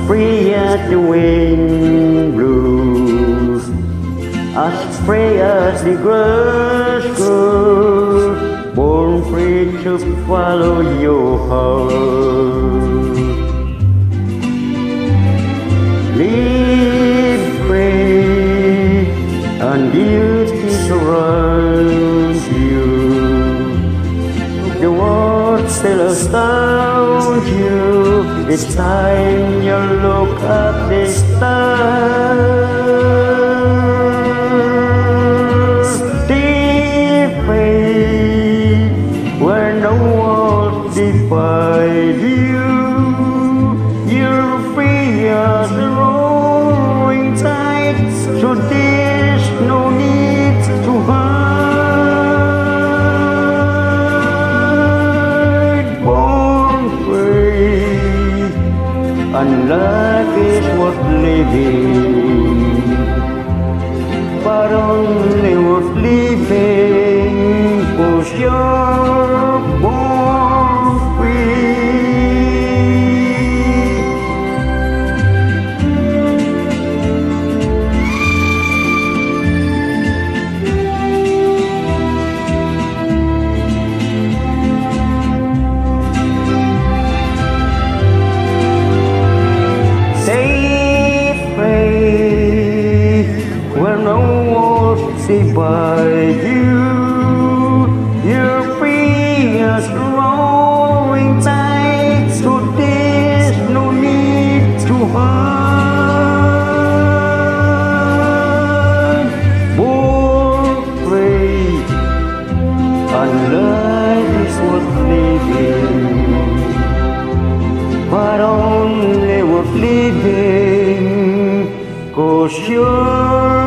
free as the wind blows, as free as the grass grows, born free to follow your heart. Live free and beauty surrounds you. The world still astounds you. It's time you look at the stars. Deep free where no walls divide you. You're free as the roaring tide, so there's no need to hide. Born free, and life is worth living, but only worth living because you're born free. Where no walls divide you, you're free as the roaring tide, so there's no need to hide. Born free, and life is worth living, but only worth living 'cause you're